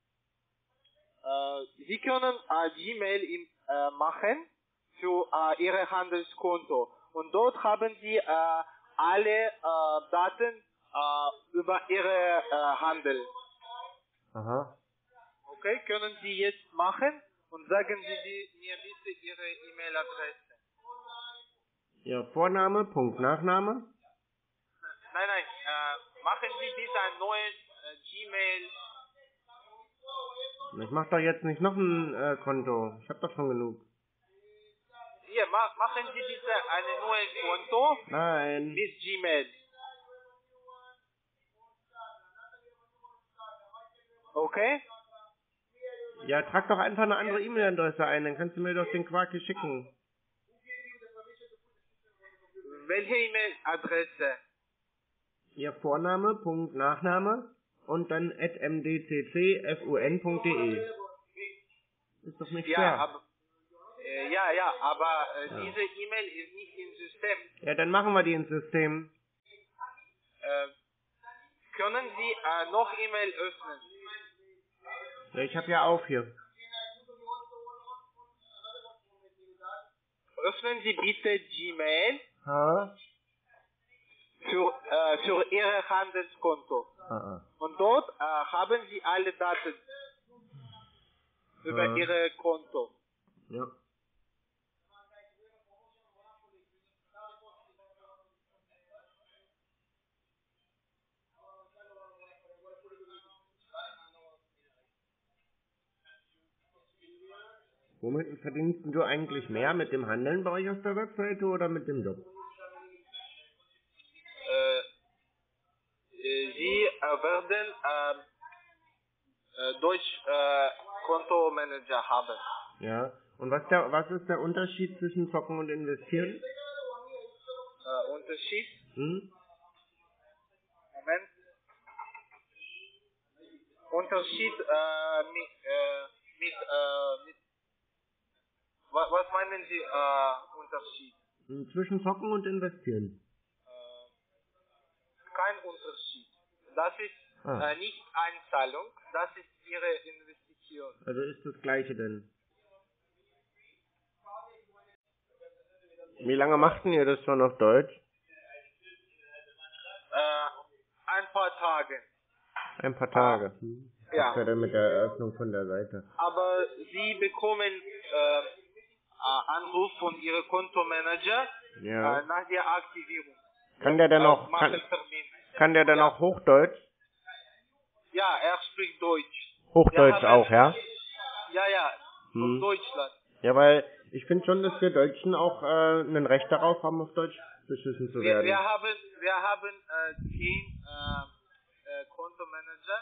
Sie können Gmail machen für Ihr Handelskonto. Und dort haben Sie alle Daten über Ihre Handel. Aha. Okay, können Sie jetzt machen und sagen Sie mir bitte Ihre E-Mail-Adresse. Ja, Vorname, Punkt, Nachname. Nein, machen Sie bitte ein neues Gmail. Ich mach doch jetzt nicht noch ein Konto. Ich hab doch schon genug. Hier, machen Sie bitte ein neues Konto Nein. mit Gmail. Okay? Ja, trag doch einfach eine andere E-Mail-Adresse ein, dann kannst du mir doch den Quark hier schicken. Welche E-Mail-Adresse? Ja, Vorname, Punkt, Nachname und dann @mdccfun.de. Ist doch nicht Ja, fair. aber, diese E-Mail ist nicht im System. Ja, dann machen wir die ins System. Können Sie noch E-Mail öffnen? Ja, ich habe ja auf hier. Öffnen Sie bitte Gmail Ha? für Ihr Handelskonto. Und dort haben Sie alle Daten über Ihr Konto. Ja. Womit verdienst du eigentlich mehr? Mit dem Handeln bei euch auf der Webseite oder mit dem Job? Sie werden Deutsch Kontomanager haben. Ja. Und was ist der Unterschied zwischen Zocken und Investieren? Unterschied? Hm? Moment. Unterschied mit was meinen Sie Unterschied? Zwischen Zocken und Investieren. Kein Unterschied. Das ist nicht Einzahlung, das ist Ihre Investition. Also ist das Gleiche denn? Wie lange macht denn ihr das schon auf Deutsch? Ein paar Tage. Ein paar Tage. Ja. Was wäre denn mit der Eröffnung von der Seite? Aber Sie bekommen Anruf von Ihrem Kontomanager nach der Aktivierung. Kann der denn auch Hochdeutsch? Ja, er spricht Deutsch. Hochdeutsch auch, ja? Ja, von Deutschland. Ja, weil ich finde schon, dass wir Deutschen auch ein Recht darauf haben, auf Deutsch beschissen zu werden. Wir haben 10 Kontomanager,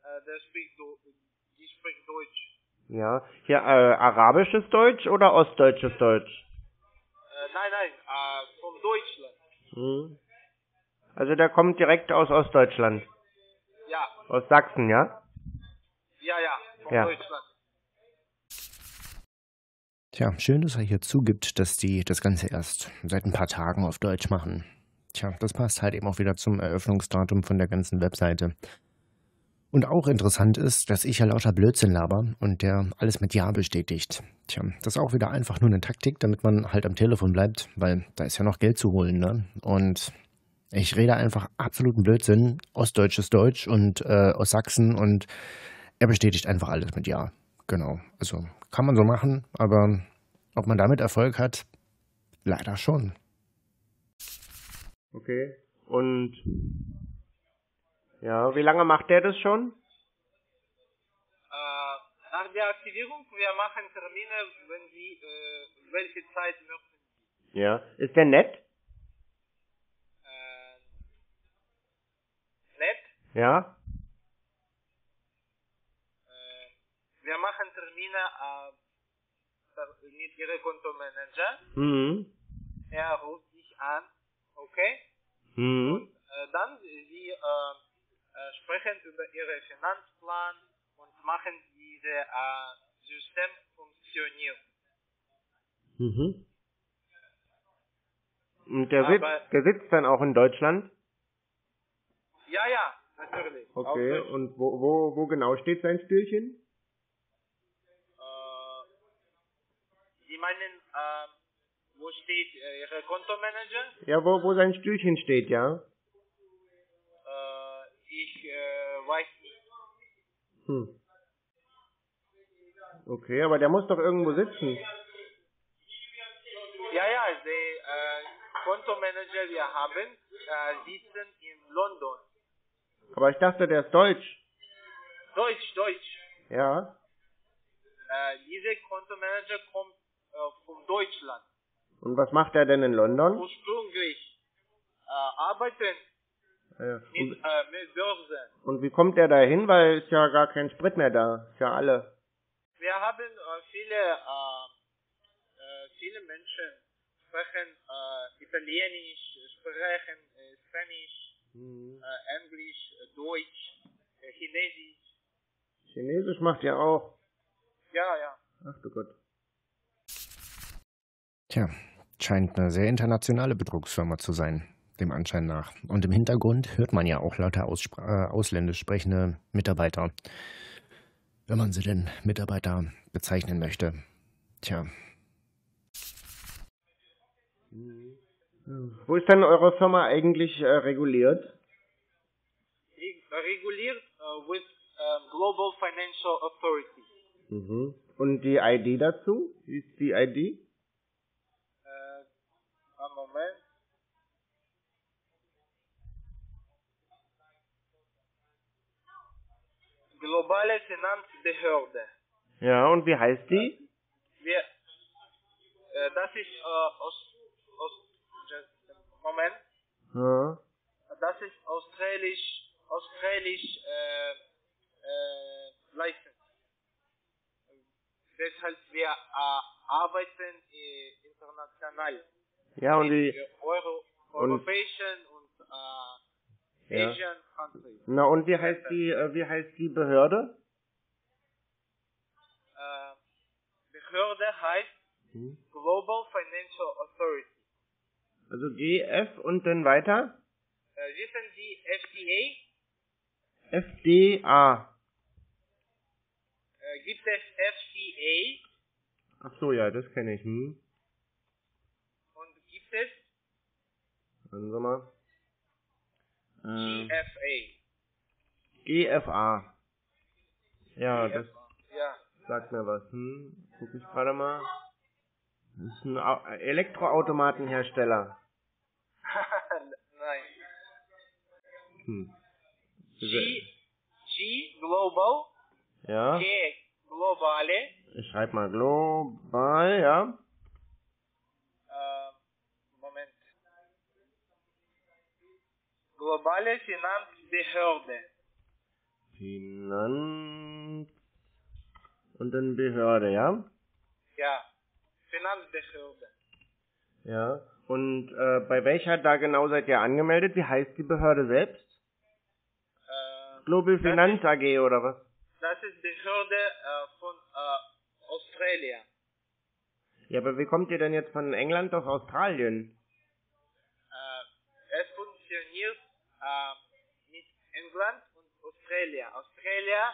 die spricht Deutsch. Ja, hier arabisches Deutsch oder ostdeutsches Deutsch? Nein, von Deutschland. Also der kommt direkt aus Ostdeutschland? Ja. Aus Sachsen, ja? Ja, von Deutschland. Tja, schön, dass er hier zugibt, dass die das Ganze erst seit ein paar Tagen auf Deutsch machen. Tja, das passt halt eben auch wieder zum Eröffnungsdatum von der ganzen Webseite. Und auch interessant ist, dass ich ja lauter Blödsinn laber und der alles mit Ja bestätigt. Tja, das ist auch wieder einfach nur eine Taktik, damit man halt am Telefon bleibt, weil da ist ja noch Geld zu holen, ne? Und ich rede einfach absoluten Blödsinn, ostdeutsches Deutsch und aus Sachsen und er bestätigt einfach alles mit Ja. Genau, also kann man so machen, aber ob man damit Erfolg hat, leider schon. Okay, und ja, wie lange macht der das schon? Nach der Aktivierung, wir machen Termine, wenn Sie welche Zeit möchten. Ja, ist der nett? Ja? Wir machen Termine mit Ihrem Kontomanager. Mhm. Er ruft dich an, okay? Mhm. Und dann Sie sprechen über Ihren Finanzplan und machen diese System funktionieren. Mhm. Und Aber- der sitzt dann auch in Deutschland? Ja, natürlich. Okay, Auch, und wo genau steht sein Stühlchen? Sie meinen, wo steht Ihr Kontomanager? Ja, wo sein Stühlchen steht, ja? Ich weiß nicht. Hm. Okay, aber der muss doch irgendwo sitzen. Ja, die Kontomanager, wir haben, sitzen in London. Aber ich dachte, der ist deutsch. Deutsch. Ja. Dieser Kontomanager kommt von Deutschland. Und was macht er denn in London? Ursprünglich arbeiten mit Börse. Und wie kommt er da hin? Weil ist ja gar kein Sprit mehr da. Ist ja alle. Wir haben viele Menschen sprechen Italienisch, sprechen Spanisch, Englisch, Deutsch, Chinesisch. Chinesisch macht ihr auch. Ja. Ach du Gott. Tja, scheint eine sehr internationale Betrugsfirma zu sein, dem Anschein nach. Und im Hintergrund hört man ja auch lauter ausländisch sprechende Mitarbeiter, wenn man sie denn Mitarbeiter bezeichnen möchte. Tja, Wo ist denn eure Firma eigentlich reguliert? Reguliert with Global Financial Authority. Mhm. Und die ID dazu? Wie ist die ID? Einen Moment. Globale Finanzbehörde. Ja, und wie heißt die? Das ist Moment. Ja. Das ist australisch License. Deshalb wir arbeiten international. Ja, und die. Europäischen und Ja. Asian countries. Na, und wie heißt die Behörde? Behörde heißt Global Financial Authority. Also GF und dann weiter? Wissen Sie FDA? FDA. Gibt es FDA Ach so, ja, das kenne ich. und gibt es Warten Sie mal. GFA? GFA. Ja, das Ja. sagt mir was. Guck ich gerade mal. Das ist ein Elektroautomatenhersteller. Nein. G Global. Ja. G Globale. Ich schreibe mal global, ja. Moment. Globale Finanzbehörde. Finanz und dann Behörde, ja? Ja. Finanzbehörde. Ja. Und bei welcher da genau seid ihr angemeldet? Wie heißt die Behörde selbst? Global Finanz AG oder was? Das ist Behörde von Australien. Ja, aber wie kommt ihr denn jetzt von England auf Australien? Es funktioniert mit England und Australien. Australien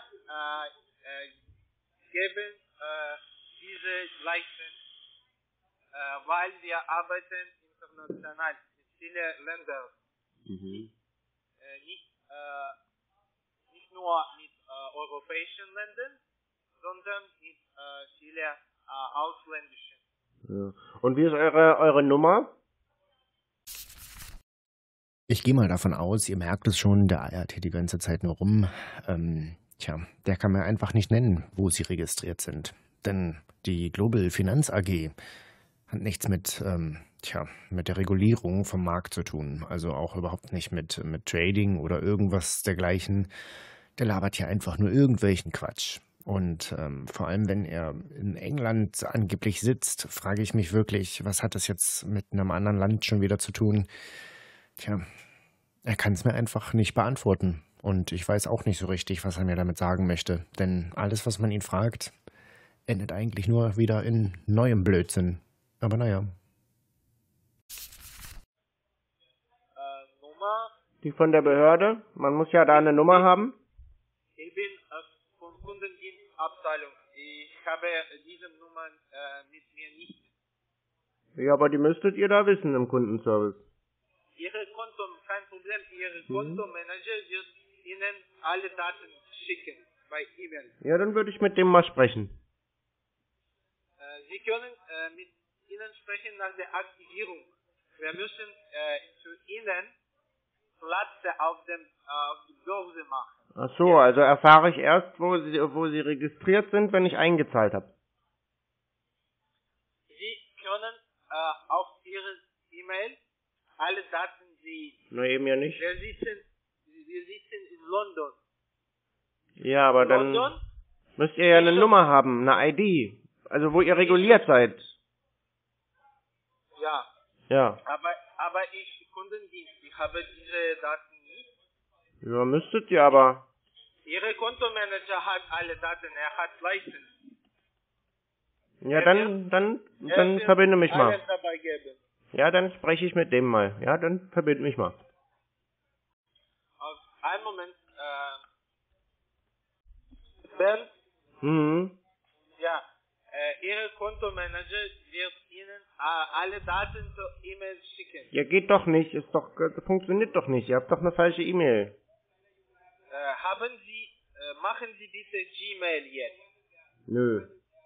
geben diese License, weil wir arbeiten international mit vielen Ländern. Nicht nur mit europäischen Ländern, sondern mit vielen ausländischen. Ja. Und wie ist eure Nummer? ich gehe mal davon aus, ihr merkt es schon, der eiert die ganze Zeit nur rum. Der kann mir einfach nicht nennen, wo sie registriert sind. Denn die Global Finanz AG hat nichts mit mit der Regulierung vom Markt zu tun. Also auch überhaupt nicht mit Trading oder irgendwas dergleichen. Der labert ja einfach nur irgendwelchen Quatsch. Und vor allem, wenn er in England angeblich sitzt, frage ich mich wirklich, was hat das jetzt mit einem anderen Land schon wieder zu tun? Er kann es mir einfach nicht beantworten. Und ich weiß auch nicht so richtig, was er mir damit sagen möchte. Denn alles, was man ihn fragt, endet eigentlich nur wieder in neuem Blödsinn. Aber naja. Nummer? Die von der Behörde? Man muss ja da eine Nummer haben. Ich bin von Kundendienstabteilung. Ich habe diese Nummer mit mir nicht. Ja, aber die müsstet ihr da wissen im Kundenservice. Kein Problem, Ihre Kontomanager wird Ihnen alle Daten schicken bei E-Mail. Ja, dann würde ich mit dem mal sprechen. Sie können mit Ihnen sprechen nach der Aktivierung. Wir müssen für Ihnen Platz auf der Börse machen. Ach so, also erfahre ich erst, wo Sie registriert sind, wenn ich eingezahlt habe. Sie können auf Ihre E-Mail alle Daten sehen. Na eben ja nicht. Wir sitzen in London. Ja, aber dann London? müsst ihr ja eine Nummer haben, eine ID. Also wo ihr reguliert seid. Ja. Ja. Aber ich Kundendienst, ich habe diese Daten nicht. Ja, müsstet ihr aber. Ihre Kontomanager hat alle Daten, er hat License. Ja, dann verbinde mich mal. Alles dabei geben. Ja, dann spreche ich mit dem mal. Ja, dann verbinde mich mal. Einen Moment. Ben? Ja. Ihre Kontomanager wird Ihnen alle Daten zur E-Mail schicken. Ja, geht doch nicht. Das funktioniert doch nicht. Ihr habt doch eine falsche E-Mail. Machen Sie bitte Gmail jetzt. Nö.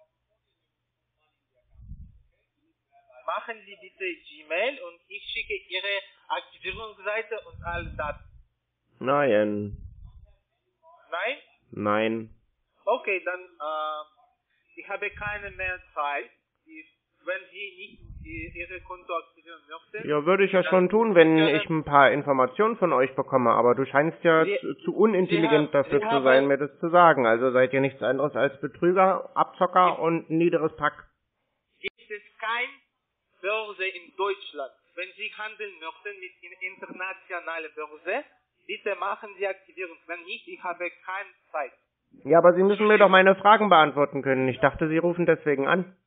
Machen Sie bitte Gmail und ich schicke Ihre Aktivierungsseite und alle Daten. Nein. Nein? Nein. Okay, dann ich habe keine mehr Zeit. Wenn Sie nicht Ihre Konto aktivieren möchten. Ja, würde ich ja schon tun, wenn ich ein paar Informationen von euch bekomme, aber du scheinst ja zu unintelligent dafür zu sein, mir das zu sagen. Also seid ihr nichts anderes als Betrüger, Abzocker und ein niederes Pack. Gibt es kein Börse in Deutschland. Wenn Sie handeln möchten mit internationaler Börse, bitte machen Sie Aktivierung. Wenn nicht, ich habe keine Zeit. Ja, aber Sie müssen mir doch meine Fragen beantworten können. Ich dachte, Sie rufen deswegen an.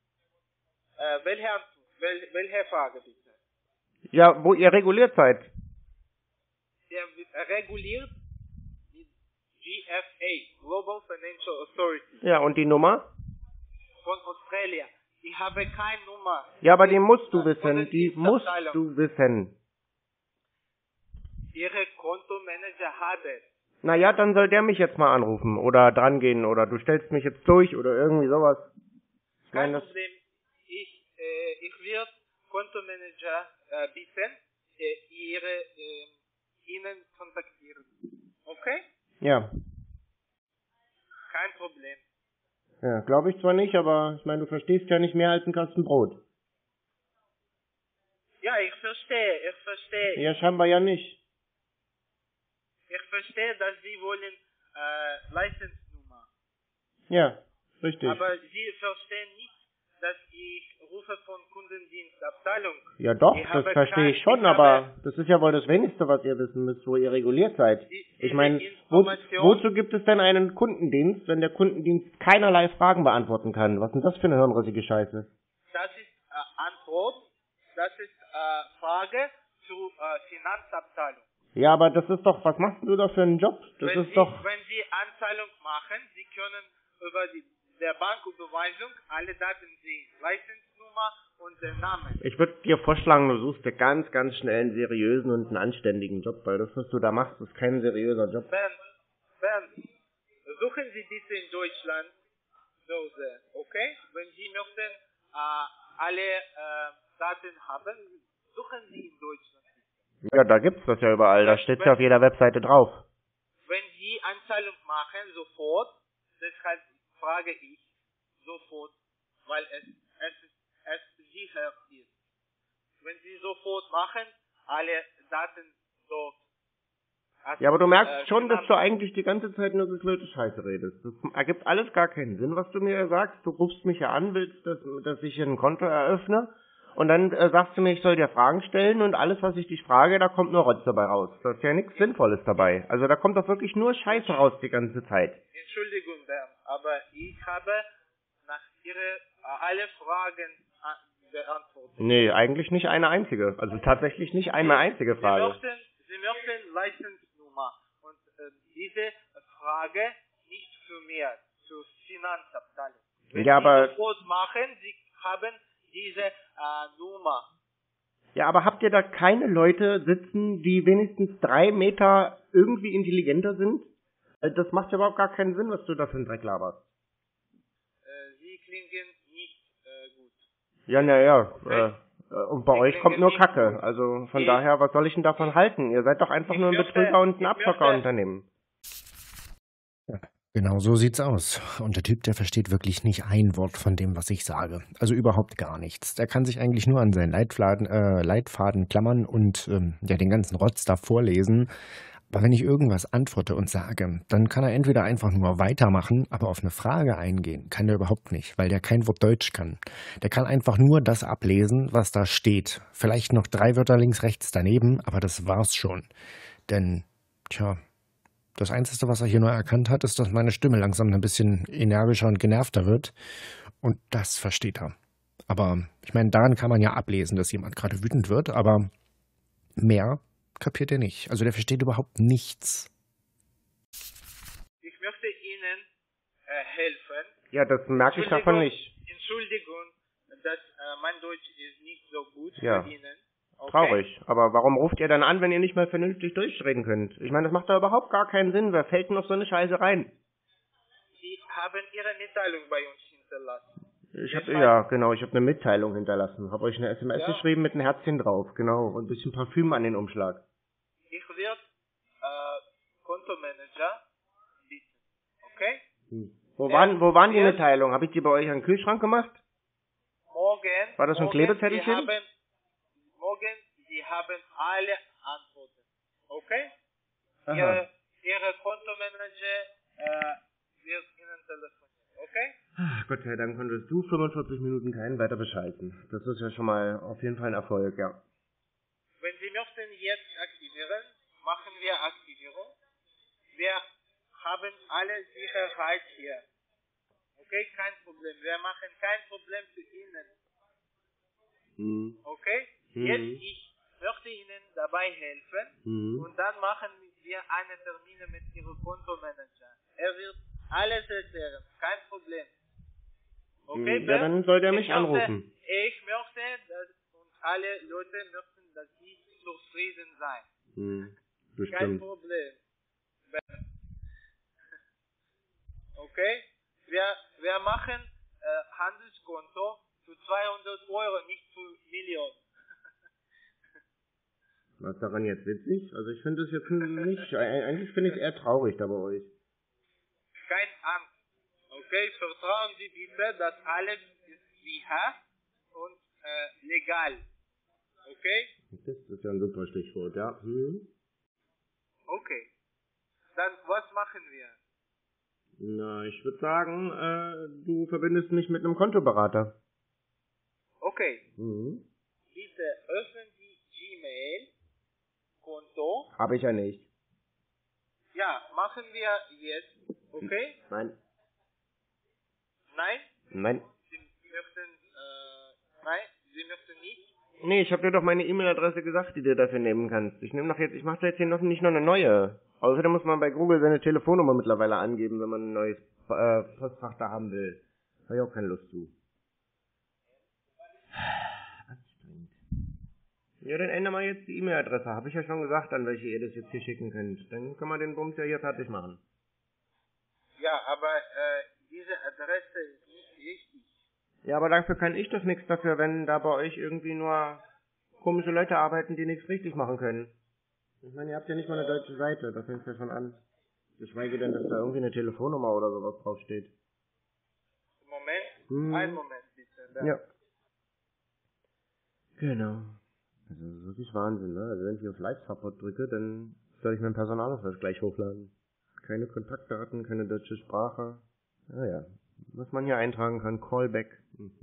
Welche Frage bitte? Ja, wo ihr reguliert seid. Der reguliert die GFA, Global Financial Authority. Ja, und die Nummer? Von Australien. Ich habe keine Nummer. Ja, aber die musst du wissen. Die musst du wissen. Ihre Kontomanager hat es. Naja, dann soll der mich jetzt mal anrufen oder drangehen oder du stellst mich jetzt durch oder irgendwie sowas. Kein Problem. Ich werde Kontomanager bitten, Ihnen kontaktieren. Okay? Ja. Kein Problem. Ja, glaube ich zwar nicht, aber ich meine, du verstehst ja nicht mehr als ein Kasten Brot. Ja, ich verstehe. Ja, scheinbar ja nicht. Ich verstehe, dass Sie wollen License-Nummer. Ja, richtig. Aber Sie verstehen nicht, dass ich rufe von Kundendienstabteilung. Ja doch, das verstehe ich schon, aber das ist ja wohl das Wenigste, was ihr wissen müsst, wo ihr reguliert seid. Ich meine, wozu gibt es denn einen Kundendienst, wenn der Kundendienst keinerlei Fragen beantworten kann? Was ist denn das für eine hirnrissige Scheiße? Das ist Antwort, das ist Frage zur Finanzabteilung. Ja, aber das ist doch, was machst du da für einen Job? Das ist doch... Wenn Sie Anzahlung machen, Sie können über der Banküberweisung alle Daten sehen. License-Nummer und der Name. Ich würde dir vorschlagen, du suchst dir ganz, ganz schnell einen seriösen und einen anständigen Job, weil das, was du da machst, ist kein seriöser Job. Ben, suchen Sie bitte in Deutschland Börse, okay? Wenn Sie möchten alle Daten haben, suchen Sie in Deutschland. Ja, da gibt's das ja überall, da steht's ja auf jeder Webseite drauf. Wenn Sie Anzahlung machen, sofort, deshalb frage ich sofort, weil es sicher ist. wenn Sie sofort machen, alle Daten dort. Ja, aber du merkst schon, dass du eigentlich die ganze Zeit nur gequälte Scheiße redest. Das ergibt alles gar keinen Sinn, was du mir sagst. Du rufst mich ja an, willst, dass ich ein Konto eröffne. Und dann sagst du mir, ich soll dir Fragen stellen und alles, was ich dich frage, da kommt nur Rotz dabei raus. Da ist ja nichts Sinnvolles dabei. Also da kommt doch wirklich nur Scheiße raus die ganze Zeit. Entschuldigung, Bernd, aber ich habe nach alle Fragen beantwortet. Nee, eigentlich nicht eine einzige. Also tatsächlich nicht eine einzige Frage. Sie möchten Leistungsnummer und diese Frage nicht für mehr, für Finanzabteilung. Wenn ja, aber Sie sofort machen, Sie haben diese Nummer. Ja, aber habt ihr da keine Leute sitzen, die wenigstens 3 Meter irgendwie intelligenter sind? Das macht ja überhaupt gar keinen Sinn, was du da für einen Dreck laberst. Sie klingen nicht gut. Ja, naja. Okay. Und bei euch kommt nur Kacke. Also von daher, was soll ich denn davon halten? Ihr seid doch einfach nur ein Betrüger und ein Abzockerunternehmen. Ja, genau so sieht's aus. Und der Typ, der versteht wirklich nicht ein Wort von dem, was ich sage. Also überhaupt gar nichts. Der kann sich eigentlich nur an seinen Leitfaden klammern und ja den ganzen Rotz da vorlesen. Aber wenn ich irgendwas antworte und sage, dann kann er entweder einfach nur weitermachen, aber auf eine Frage eingehen kann er überhaupt nicht, weil der kein Wort Deutsch kann. Der kann einfach nur das ablesen, was da steht. Vielleicht noch 3 Wörter links, rechts daneben, aber das war's schon. Denn, tja, das Einzige, was er hier nur erkannt hat, ist, dass meine Stimme langsam ein bisschen energischer und genervter wird. Und das versteht er. Aber, ich meine, daran kann man ja ablesen, dass jemand gerade wütend wird, aber mehr kapiert er nicht. Also der versteht überhaupt nichts. Ich möchte Ihnen helfen. Ja, das merke ich davon nicht. Entschuldigung, dass mein Deutsch ist nicht so gut Ja. für Ihnen. Okay? Traurig. Aber warum ruft ihr dann an, wenn ihr nicht mal vernünftig durchreden könnt? Ich meine, das macht da überhaupt gar keinen Sinn. Wer fällt denn auf so eine Scheiße rein? Sie haben Ihre Mitteilung bei uns hinterlassen. Ich habe eine Mitteilung hinterlassen. Habe euch eine SMS Ja. geschrieben mit einem Herzchen drauf, genau. Und ein bisschen Parfüm an den Umschlag. Ich werde Kontomanager bitten. Okay? Wo waren die Mitteilungen? Habe ich die bei euch an den Kühlschrank gemacht? Morgen. War das so ein Klebezettelchen? Sie haben alle Antworten. Okay? Aha. Ihre Kontomanager wird Ihnen telefonieren. Okay? Gott sei Dank konntest du 45 Minuten keinen weiter beschalten. Das ist ja schon mal auf jeden Fall ein Erfolg, ja. Wenn Sie möchten jetzt aktivieren, machen wir Aktivierung. Wir haben alle Sicherheit hier. Okay, kein Problem. Wir machen kein Problem für Ihnen. Okay? Jetzt ich möchte Ihnen dabei helfen und dann machen wir einen Termin mit Ihrem Kontomanager. Er wird alles erklären, kein Problem. Okay, ja, dann soll der mich anrufen. Ich möchte, dass und alle Leute möchten, dass Sie zufrieden sein. Bestimmt. Kein Problem. Okay? Wir machen Handelskonto für 200 Euro, nicht für Millionen. Was ist daran jetzt witzig? Also ich finde es jetzt nicht, eigentlich finde ich es eher traurig da bei euch. Kein Angst. Okay? Vertrauen Sie bitte, dass alles ist sicher und legal. Okay? Das ist ja ein super Stichwort, ja. Okay. Dann, was machen wir? Na, ich würde sagen, du verbindest mich mit einem Kontoberater. Okay. Bitte öffnen Sie Gmail-Konto. Habe ich ja nicht. Ja, machen wir jetzt. Okay? Nein. Nein? Nein. Sie möchten, nein, Sie möchten nicht? Nee, ich habe dir doch meine E-Mail-Adresse gesagt, die du dafür nehmen kannst. Ich mache jetzt hier noch nicht noch eine neue. Außerdem muss man bei Google seine Telefonnummer mittlerweile angeben, wenn man ein neues Postfach da haben will. Habe ich auch keine Lust zu. Anstrengend. Ja, dann ändere mal jetzt die E-Mail-Adresse. Habe ich ja schon gesagt, an welche ihr das jetzt hier schicken könnt. Dann können wir den Bums ja hier fertig machen. Ja, aber diese Adresse ist nicht richtig. Ja, aber dafür kann ich doch nichts dafür, wenn da bei euch irgendwie nur komische Leute arbeiten, die nichts richtig machen können. Ich meine, ihr habt ja nicht mal eine deutsche Seite, da fängt es ja schon an. Geschweige denn, dass da irgendwie eine Telefonnummer oder sowas draufsteht. Moment, einen Moment bitte. Ja. Genau. Das ist wirklich Wahnsinn, ne? Also wenn ich auf Live-Support drücke, dann soll ich meinen Personalausweis gleich hochladen. Keine Kontaktdaten, keine deutsche Sprache. Naja, was man hier eintragen kann, Callback.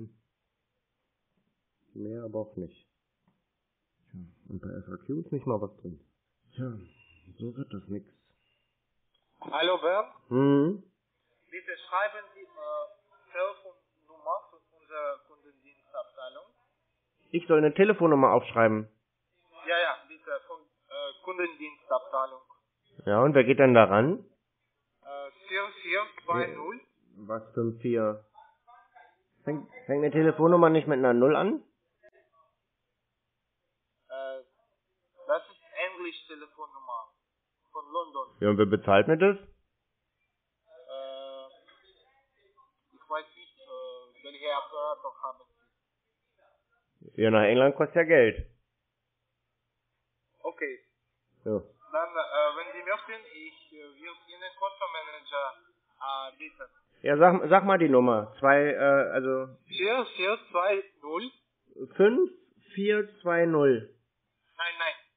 Mehr aber auch nicht. Tja, und bei FAQ ist nicht mal was drin. Tja, so wird das nix. Hallo Bernd, bitte schreiben Sie Telefonnummer von unserer Kundendienstabteilung. Ich soll eine Telefonnummer aufschreiben. Ja, bitte, von Kundendienstabteilung. Ja, und wer geht denn da ran? 4420. Was für ein 4? Fängt eine Telefonnummer nicht mit einer 0 an? Das ist Englisch-Telefonnummer von London. Ja, und wer bezahlt mir das? Ich weiß nicht, welche Operator haben Sie. Ja, nach England kostet ja Geld. Okay. Ja. Dann, wenn Sie möchten, ich will Ihnen Kontomanager bieten. Ja, sag mal die Nummer. 4420. 5420. Nein.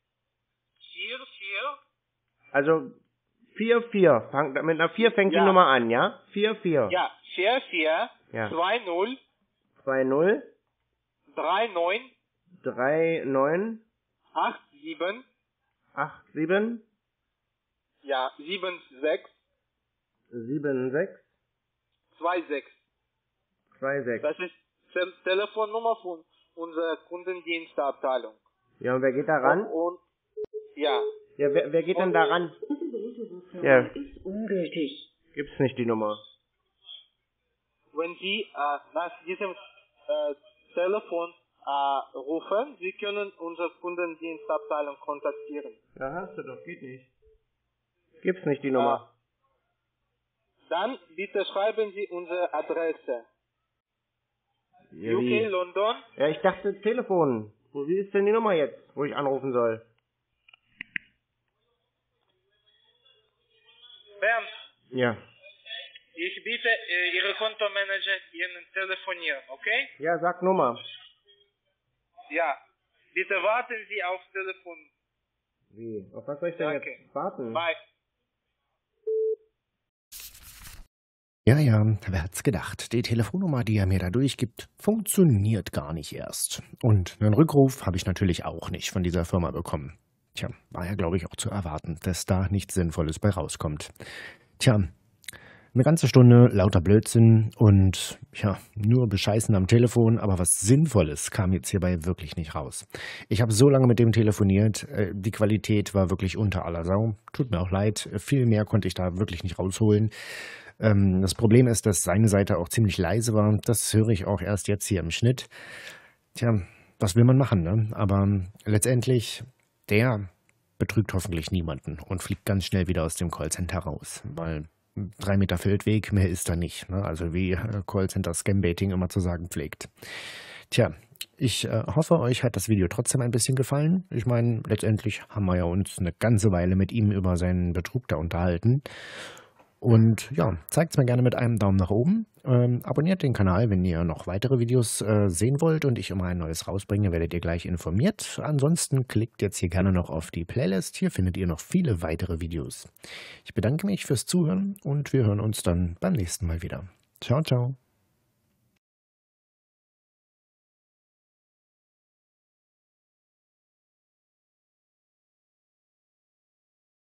44. Also 44. Mit einer 4 fängt die Nummer an, ja? 44. Ja, 4420 20 39 39 87 87 ja 76 76 26. 26. Das ist Telefonnummer von unserer Kundendienstabteilung. Ja, und wer geht da ran? Ja, wer geht denn da ran? Ja. Ist ungültig. Gibt's nicht die Nummer. wenn Sie nach diesem Telefon rufen, Sie können unsere Kundendienstabteilung kontaktieren. Ja, hast du doch, geht nicht. Gibt's nicht die Nummer. Dann bitte schreiben Sie unsere Adresse. Ja, UK, London. Ja, ich dachte Telefon. Wie ist denn die Nummer jetzt, wo ich anrufen soll? Bernd, Ja. ich bitte Ihre Kontomanager Ihnen telefonieren, okay? Ja, sag Nummer. Ja, bitte warten Sie auf Telefon. Wie? Auf was soll ich denn Danke. jetzt warten? Bye. Ja, wer hat's gedacht? Die Telefonnummer, die er mir da durchgibt, funktioniert gar nicht erst. Und einen Rückruf habe ich natürlich auch nicht von dieser Firma bekommen. Tja, war ja, glaube ich, auch zu erwarten, dass da nichts Sinnvolles bei rauskommt. Tja, eine ganze Stunde lauter Blödsinn und ja, nur Bescheißen am Telefon, aber was Sinnvolles kam jetzt hierbei wirklich nicht raus. Ich habe so lange mit dem telefoniert, die Qualität war wirklich unter aller Sau. Tut mir auch leid, viel mehr konnte ich da wirklich nicht rausholen. Das Problem ist, dass seine Seite auch ziemlich leise war. Das höre ich auch erst jetzt hier im Schnitt. Tja, was will man machen, ne? Aber letztendlich, der betrügt hoffentlich niemanden und fliegt ganz schnell wieder aus dem Callcenter raus, weil 3 Meter Feldweg, mehr ist da nicht, ne? Also wie Callcenter Scambaiting immer zu sagen pflegt. Tja, ich hoffe, euch hat das Video trotzdem ein bisschen gefallen. Ich meine, letztendlich haben wir ja uns eine ganze Weile mit ihm über seinen Betrug da unterhalten. Und ja, zeigt es mir gerne mit einem Daumen nach oben. Abonniert den Kanal, wenn ihr noch weitere Videos sehen wollt und ich immer ein neues rausbringe, werdet ihr gleich informiert. Ansonsten klickt jetzt hier gerne noch auf die Playlist. Hier findet ihr noch viele weitere Videos. Ich bedanke mich fürs Zuhören und wir hören uns dann beim nächsten Mal wieder. Ciao, ciao.